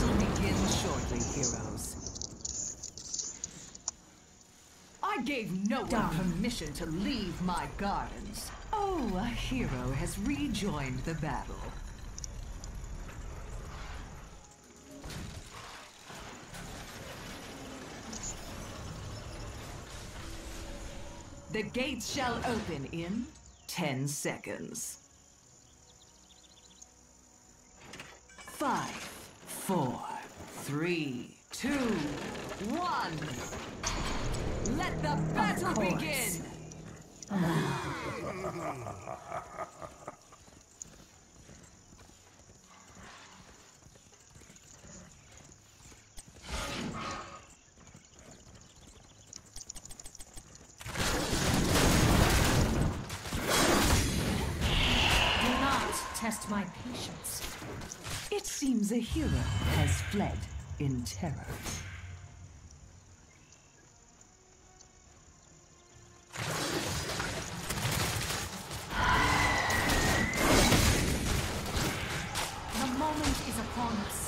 will begin shortly, heroes. I gave no one permission to leave my gardens. Oh, a hero has rejoined the battle. The gates shall open in 10 seconds. 5, 4, 3, 2, 1. Let the battle begin! Test my patience. It seems a hero has fled in terror. The moment is upon us.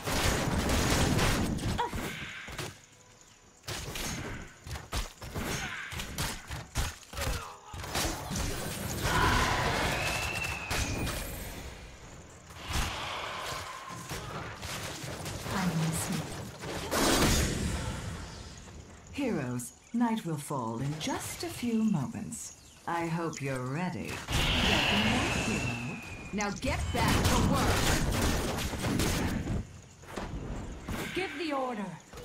Heroes, night will fall in just a few moments. I hope you're ready. Welcome back, hero. Now get back to work! Give the order.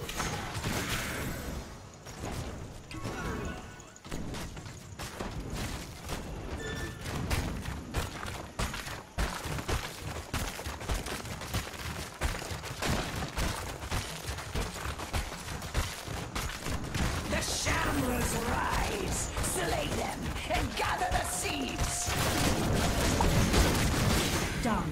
Rise, slay them, and gather the seeds! Done.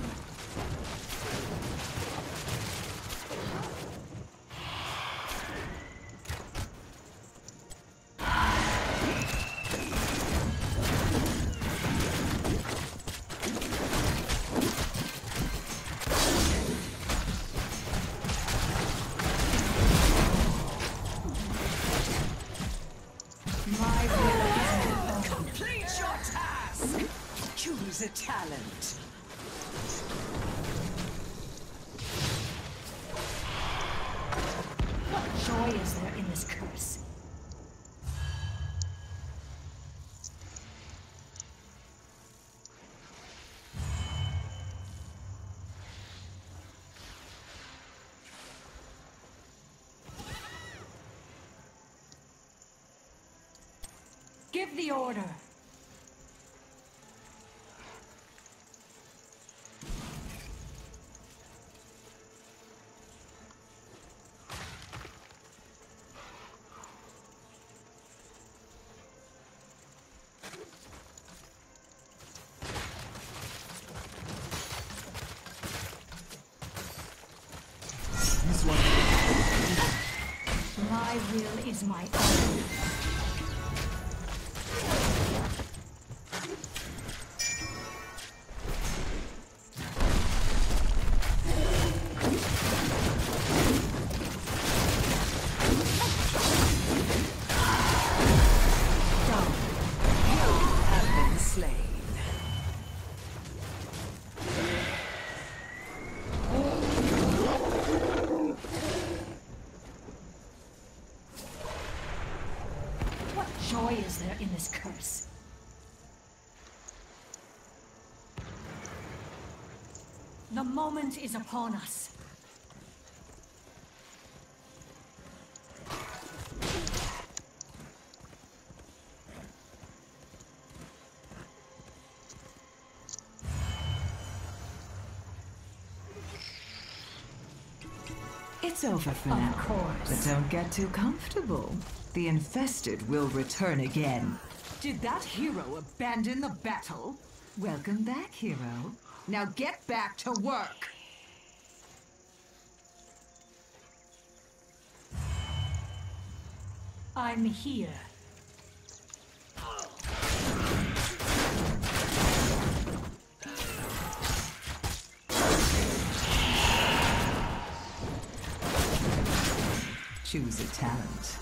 Complete your task! Choose a talent. What joy is there in this curse? Give the order. My will is my own. Joy is there in this curse? The moment is upon us. It's over for now. Of course. But don't get too comfortable. The infested will return again. Did that hero abandon the battle? Welcome back, hero. Now get back to work! I'm here. Choose a talent.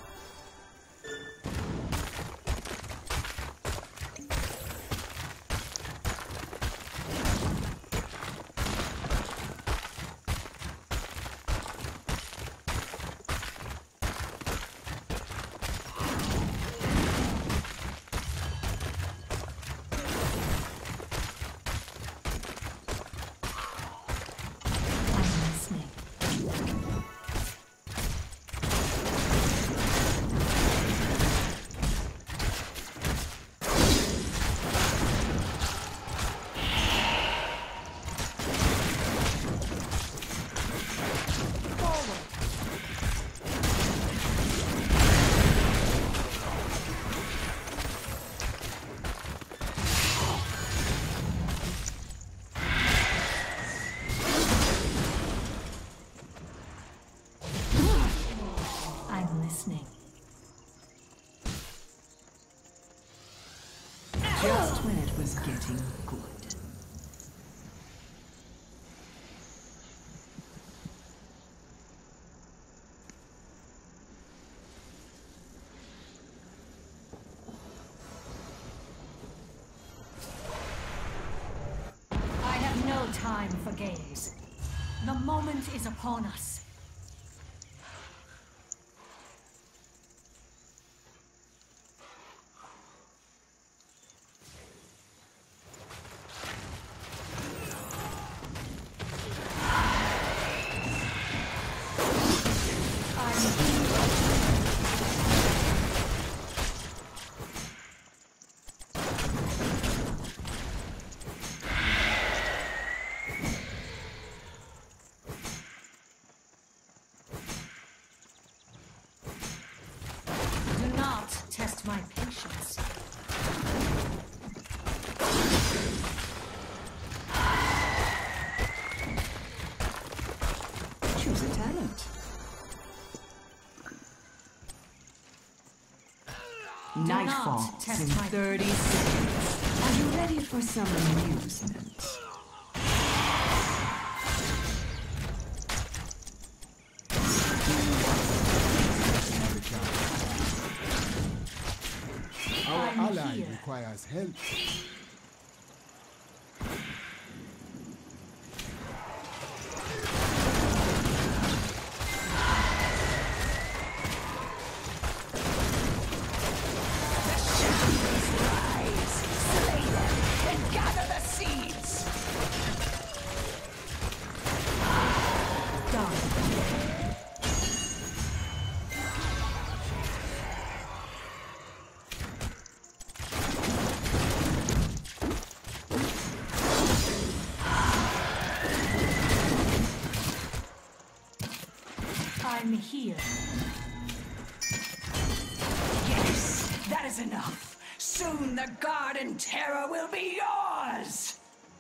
Just when it was getting good. I have no time for games. The moment is upon us. Test my patience. Choose a talent. Night falls in 30 seconds. Are you ready for some amusement? Our ally requires help. I'm here. Yes, that is enough. Soon the garden terror will be yours!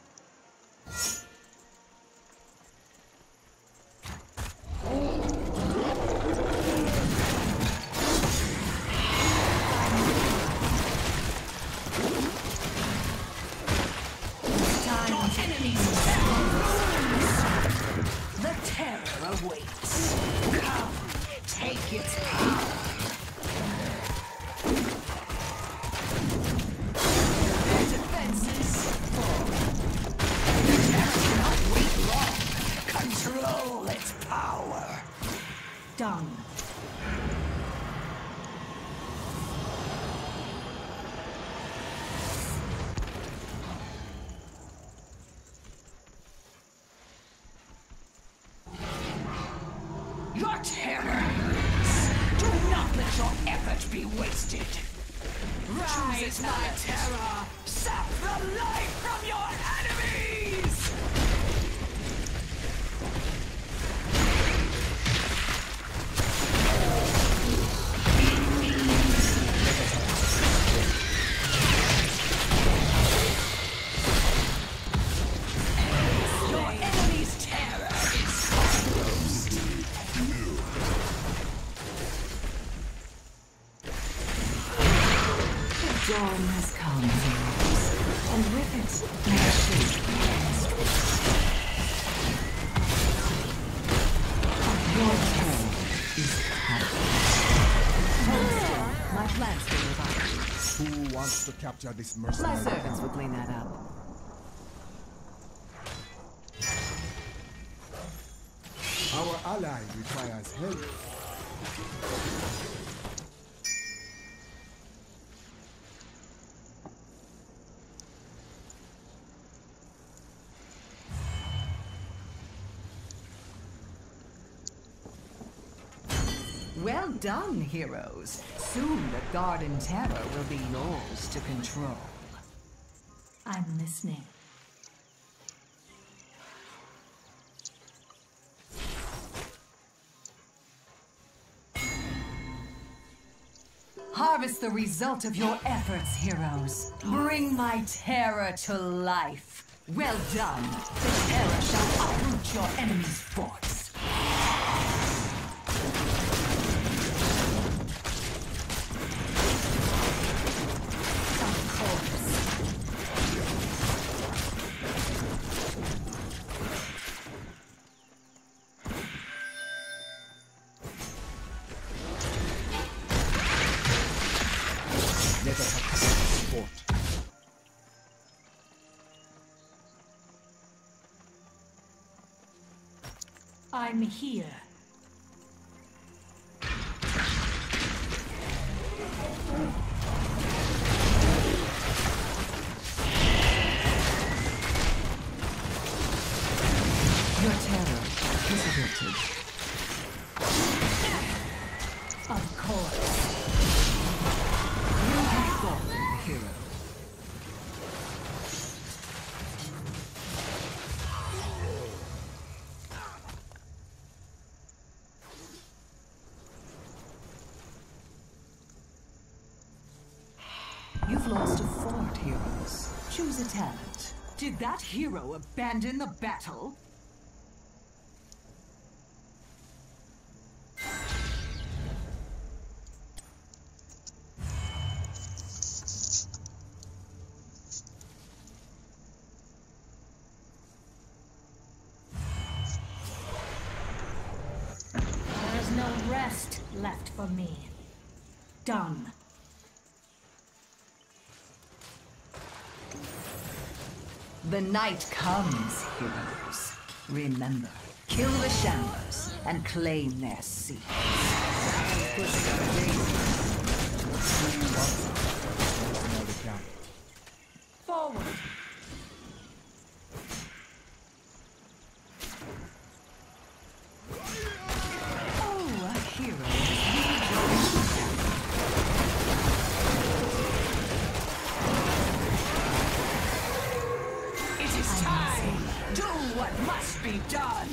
Your enemies the terror awaits. Come, take its power. Their defenses fall. The terror cannot wait long. Control its power. Done. Your terror! Do not let your effort be wasted! Rise, my terror! Sap the life from your enemies! Your enemy's terror is closed! Dawn has come, heroes, and with it, my shape and strength. Your terror is plants to revive. Who wants to capture this My mercenary servants camp? will clean that up. Our ally requires help. Well done, heroes. Soon the Garden Terror will be yours to control. I'm listening. Harvest the result of your efforts, heroes. Bring my terror to life. Well done. The terror shall uproot your enemy's forts. Let us attack this fort. I'm here. Your terror is averted. Of course. You have fallen, hero. You've lost a fort, heroes. Choose a talent. Did that hero abandon the battle? There's no rest left for me. Done. The night comes, heroes. Remember, kill the Shamblers and claim their seat. Who wants to capture this mercenary camp? Forward. Oh, a hero. It is time! Do what must be done!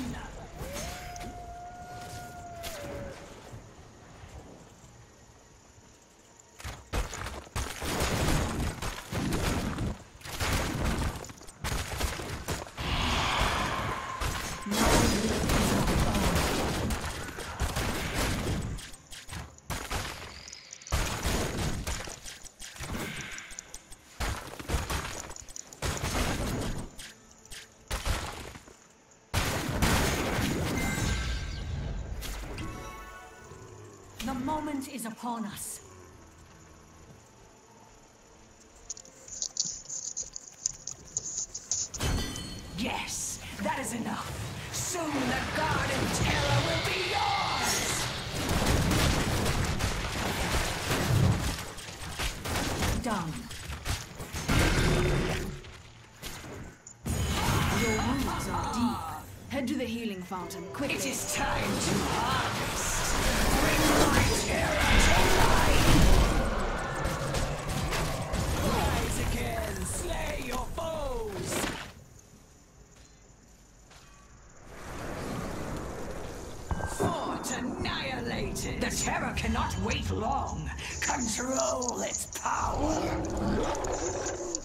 The moment is upon us. Yes, that is enough. Soon the Garden Terror will be yours! Done. Your wounds are deep. Head to the healing fountain, quickly. It is time to harvest! Bring my terror to life! Rise again, slay your foes! Fort annihilated! The terror cannot wait long! Control its power!